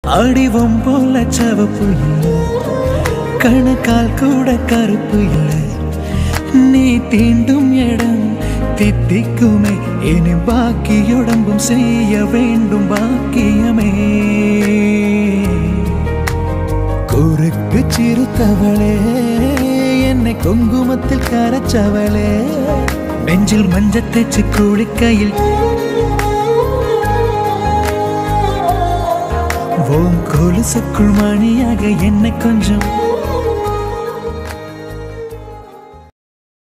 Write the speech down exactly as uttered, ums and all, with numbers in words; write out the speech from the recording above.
அடிவம் போல சவப்பு இல்லை, கணக்கால் கூட கருப்பு இல்லை. நீ தீண்டும் இடம் தித்திக்குமே, இனி பாக்கி உடம்பும் செய்ய வேண்டும் பாக்கியமே. குறுக்கு சிறுத்தவளே, என்னை குங்குமத்தில் கரைச்சவளே, நெஞ்சில் மஞ்சள் தேச்சு குளிக்கையில் ஓம் கொலுசுக்குள் மணியாக என்னை கொஞ்சம்